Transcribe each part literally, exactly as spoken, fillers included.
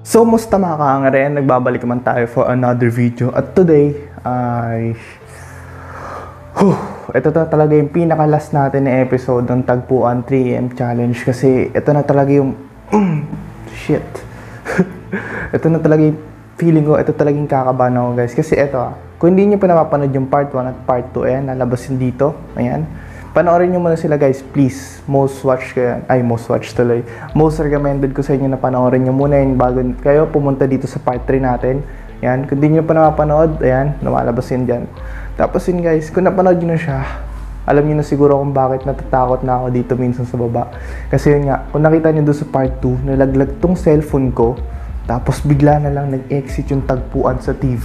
So, musta mga kaangarin? Nagbabalik naman tayo for another video. At today, ay... Huh, ito na talaga yung pinaka-last natin na episode ng Tagpuan three A M Challenge. Kasi ito na talaga yung... Shit. Ito na talaga yung feeling ko. Ito talaga yung kakabahan ako, guys. Kasi ito ah. Kung hindi nyo pa napapanood yung part one at part two, ayan, nalabasin dito. Ayan. Panoorin nyo muna sila, guys, please. Most watch kayo. Ay, most watch tuloy. Most recommended ko sa inyo na panoorin nyo muna yun bago kayo pumunta dito sa part three natin. Yan. Kung di nyo pa napapanood, ayan, lumalabas yun dyan. Tapos yun, guys, kung napanood nyo na siya, alam nyo na siguro kung bakit natatakot na ako dito minsan sa baba. Kasi yun nga, kung nakita nyo doon sa part two, nalaglag tong cellphone ko, tapos bigla na lang nag-exit yung tagpuan sa T V.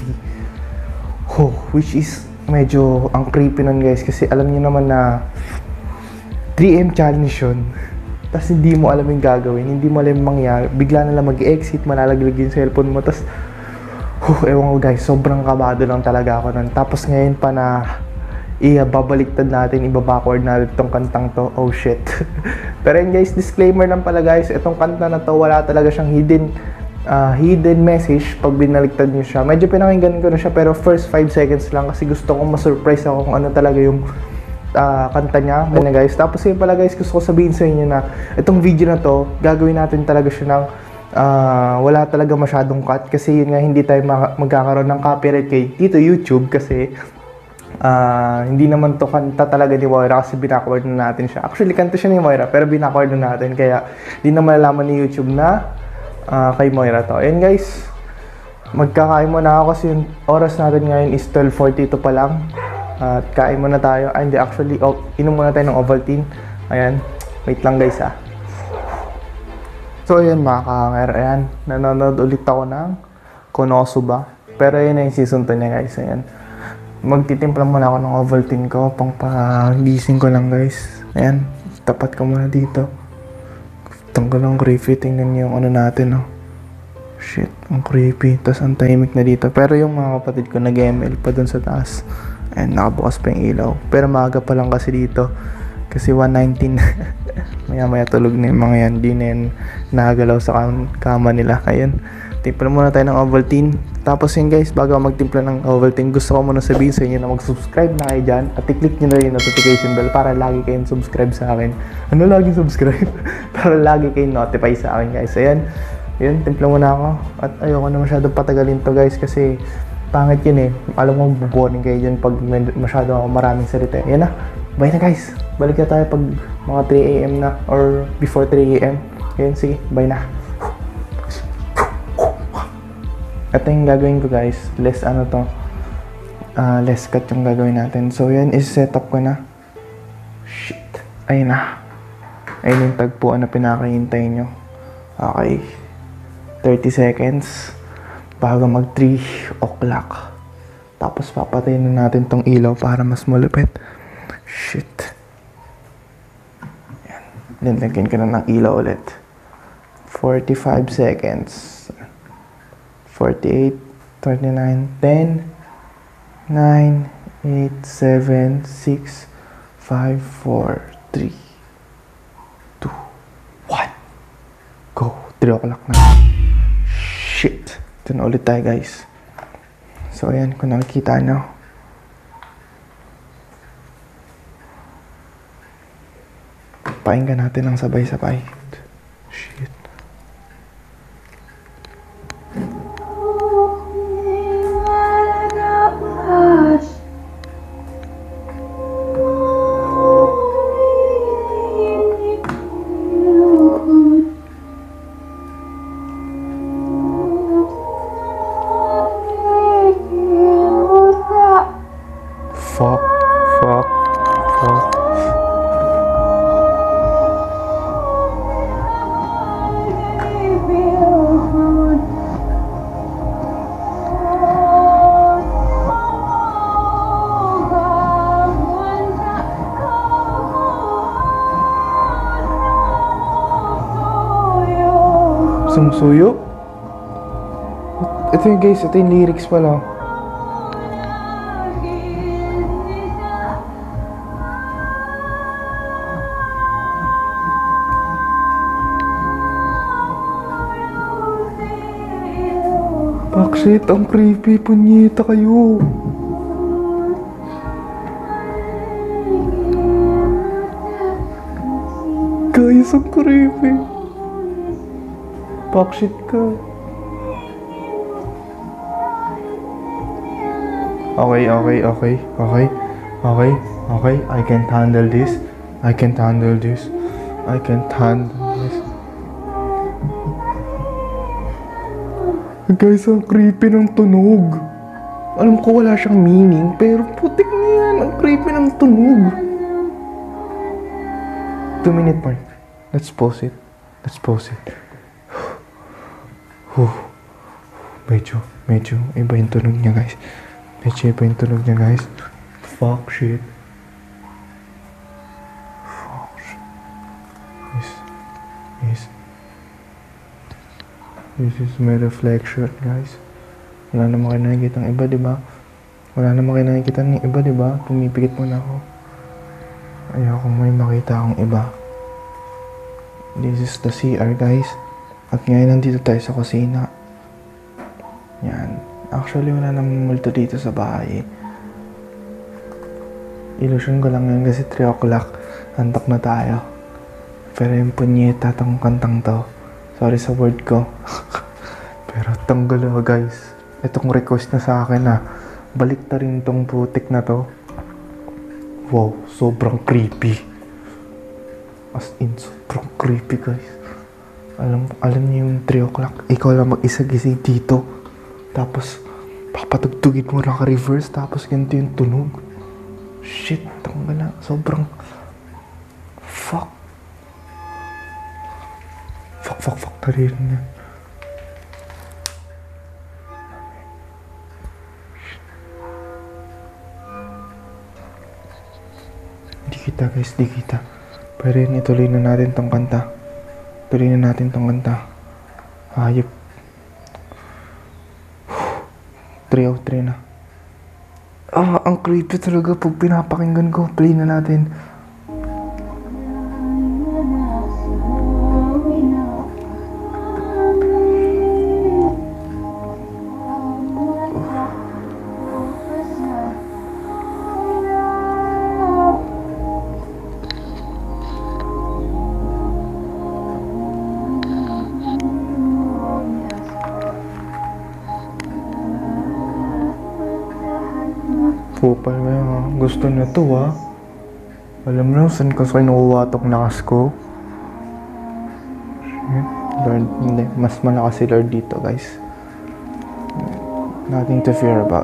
Oh, which is medyo ang creepy nun, guys, kasi alam niyo naman na three A M challenge yun. Tapos hindi mo alam yung gagawin, hindi mo alam yung mangyari. Bigla na lang mag-exit, malalaglag yung cellphone mo. Tapos, huh, ewan ko, guys, sobrang kabado lang talaga ako nun. Tapos ngayon pa na i-babaliktad natin, i-backward natin itong kantang to. Oh shit. Pero yun, guys, disclaimer lang pala, guys, itong kanta na to, wala talaga siyang hidden Uh, hidden message pag binaliktad nyo siya. Medyo pinakinggan ko na siya pero first five seconds lang kasi gusto kong ma-surprise ako kung ano talaga yung uh, kanta niya. Then, guys, tapos yun pala, guys, gusto ko sabihin sa inyo na itong video na to, gagawin natin talaga siya ng uh, wala talaga masyadong cut kasi yun nga hindi tayo magkakaroon ng copyright kay dito YouTube kasi uh, hindi naman to kanta talaga ni Moira kasi binackward na natin siya. Actually, kanta siya ni Moira pero binackward na natin kaya hindi na malalaman ni YouTube na Uh, kay Moira to. Ayan, guys, magkakain muna ako kasi yung oras natin ngayon is twelve forty-two pa lang. At uh, kain muna tayo. Ay, hindi, actually, oh, inom muna tayo ng Ovaltine. Ayan, wait lang, guys, ah. So, ayan, mga kahanger, ayan, nanonood ulit ako ng Konosuba. Pero ayan na yung season two niya, guys. Ayan, magtitimpla muna ako ng Ovaltine ko pang pagising ko lang, guys. Ayan, tapat ko muna dito. Tanggal ang creepy, tingnan niyo yung ano natin, oh. Shit, ang creepy. Tapos ang tahimik na dito. Pero yung mga kapatid ko nag-M L pa dun sa taas. Ayan, nakabukas pa yung ilaw. Pero maaga pa lang kasi dito. Kasi one nineteen. Maya maya tulog na yung mga yan. Di na yan nakagalaw sa kam kama nila. Ayun, timpla muna tayo ng Ovaltine. Tapos yun, guys, bago magtimpla ng Ovaltine, gusto ko muna sabihin sa inyo na mag-subscribe na kayo dyan at i-click nyo na yung notification bell para lagi kayong subscribe sa akin. Ano laging subscribe? Para lagi kayong notify sa akin, guys. Ayan, yun, timpla muna ako at ayoko na masyadong patagalin to, guys, kasi pangit yun eh. Alam mo, buboring kayo dyan pag masyado ako maraming salita. Ayan na, bye na, guys. Balik na tayo pag mga three A M na or before three A M. Ayan, sige, bye na. Ito yung gagawin ko, guys, less ano to, uh, less cut yung gagawin natin. So yan, is-set up ko na. Shit, ayun na. Ayun yung tagpuan na pinakahintay nyo. Okay, thirty seconds bago mag three o'clock. Tapos papatayin na natin tong ilaw para mas malupit. Shit. Yan, linlagyan ko na ng ilaw ulit. Forty-five seconds. forty-eight, thirty-nine, ten, nine, eight, seven, six, five, four, three, two, one. Go. three o'clock na. Shit. Ito na ulit tayo, guys. So, ayan. Kung nakikita nyo. Pakinggan natin ng sabay-sabay. Shit. Fuck, fuck, fuck. Sumsuyo? Ito yung, guys, ito yung lyrics pala. shit, ang creepy. Punyeta kayo. Guys, ang creepy. Fuck shit ka. Okay, okay, okay, okay, okay, okay. I can't handle this. I can't handle this. I can't handle this. Guys, ang creepy ng tunog. Alam ko wala siyang meaning, pero putik na yan. Ang creepy ng tunog. Two minute mark. Let's pause it. Let's pause it. Medyo, medyo iba yung tunog niya, guys. Medyo iba yung tunog niya, guys. Fuck shit. Fuck shit. Yes. Yes. This is my reflection, guys. Wala naman kayo nakikita ng iba, diba? Wala naman kayo nakikita ng iba, diba? Pumipikit muna ako. Ayoko may makita akong iba. This is the C R, guys. At ngayon nandito tayo sa kusina. Yan. Actually, wala namang multo dito sa bahay. Illusion ko lang ngayon kasi three o'clock. Antok na tayo. Pero yung punyeta tong kantang to. Sorry sa word ko. Pero tanggal ako, guys. Itong request na sa akin na balik ta rin tong putik na to. Wow, sobrang creepy. As in, sobrang creepy, guys. Alam, alam niyo yung three o'clock, ikaw lang mag-isa gising dito. Tapos, papatugtugin mo naka-reverse, tapos ganito yung tunog. Shit, tanggal na. Sobrang... Fuck. Fuck, fuck, fuck, taririn niya. Di kita, guys, di kita. Pero yun, ituloy na natin tong kanta. Ituloy na natin tong kanta. Hayop. three oh three na. Ah, ang creepy talaga pag pinapakinggan ko. Play na natin. Kupal mo yun, ha? Gusto niya to, ha? Alam mo lang, saan ka sa kinukuha tong lakas ko? Shit. Lord, hindi. Mas malakas si Lord dito, guys. Nothing to fear about.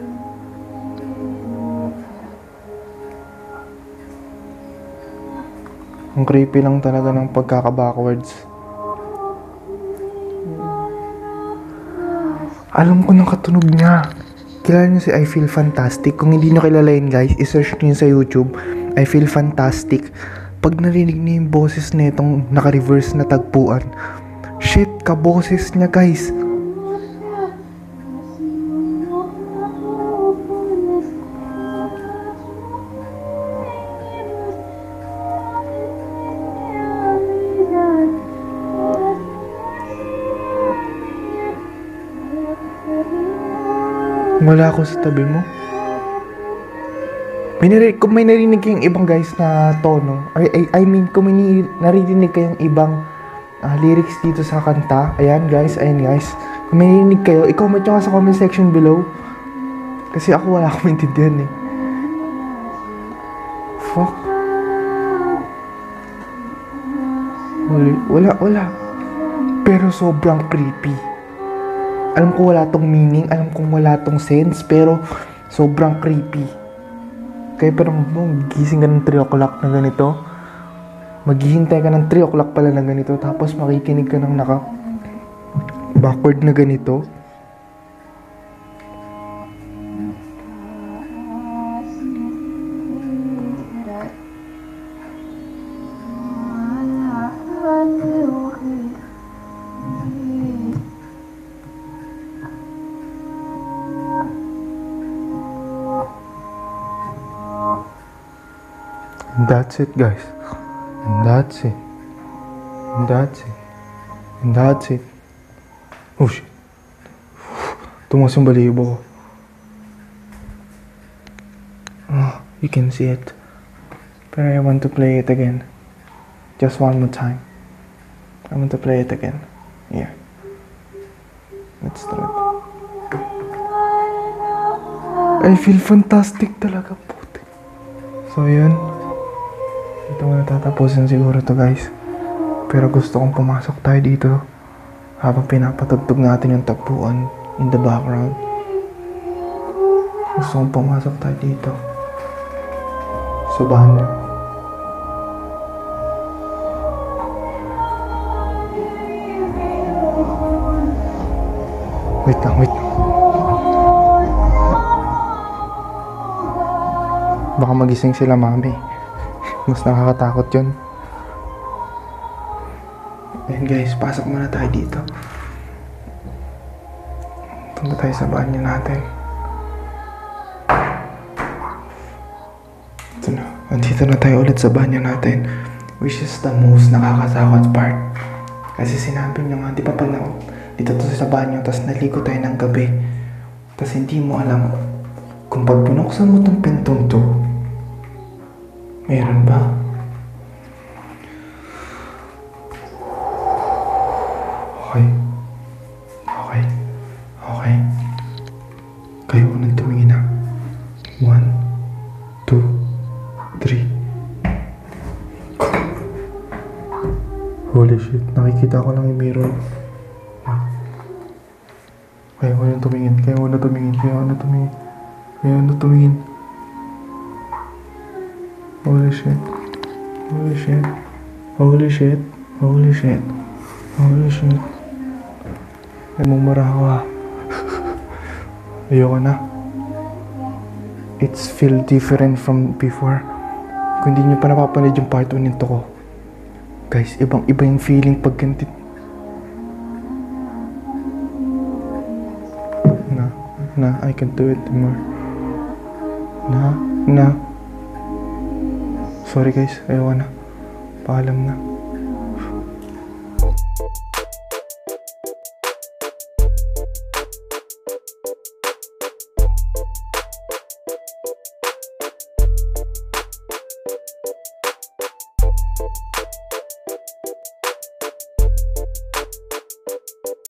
Ang creepy lang talaga ng pagkaka-backwards. Alam ko ng katunog niya. Kilala niyo si I Feel Fantastic? Kung hindi niyo kilala yun, guys, isearch niyo sa YouTube, I Feel Fantastic. Pag narinig niyo yung boses na itong naka-reverse na tagpuan, shit, kaboses niya, guys. Wala ako sa tabi mo. May narinig, kung may narinig kayong ibang, guys, na tono, I, I, I mean, kung may narinig kayong ibang uh, lyrics dito sa kanta, ayan, guys, ayan, guys. Kung may narinig kayo, i-comment nyo sa comment section below. Kasi ako wala akong maintindihan, eh. Fuck. Wala, wala, wala. Pero sobrang creepy. Alam ko wala tong meaning, alam kong wala tong sense, pero sobrang creepy. Kaya parang magising ka ng three o'clock na ganito, maghihintay ka ng three o'clock pala na ganito, tapos makikinig ka ng naka backward na ganito. And that's it, guys. And that's it. And that's it. And that's it. Oh shit. Tumas yung balibo ko. Oh, you can see it. But I want to play it again. Just one more time. I want to play it again. Yeah. Let's do it. I feel fantastic talaga, puti. So, yun. Ito muna tatapusin siguro to, guys. Pero gusto kong pumasok tayo dito habang pinapatugtog natin yung tagpuan in the background. Gusto kong pumasok tayo dito. Sa banyo. Wait lang, wait lang. Baka magising sila, mami. Mas nakakatakot yun. Ayan guys, pasok muna tayo dito. Punta tayo sa banyo natin. Ito na. Andito na tayo ulit sa banyo natin. Which is the most nakakatakot part. Kasi sinabi nyo nga, di ba pag na, dito to sa banyo, tapos naligo tayo ng gabi. Tapos hindi mo alam kung pag binuksan mo tong pintong to, meron ba? Okay. Okay. Okay. Kayo unang tumingin na. One, two, three. Holy shit. Nakikita ko lang yung mirror. Kayo unang tumingin. Kayo unang tumingin. Kayo unang tumingin. Kayo unang tumingin. Holy shit. Holy shit. Holy shit. Holy shit. Holy shit. Nagmumura ako ah. Ayoko na. It's feel different from before. Kung hindi nyo pa napapanood yung part one nito ko. Guys, ibang iba yung feeling pag ganito. Na, na, I can do it more. Na, na. Sorry guys, ayoko na. Paalam na.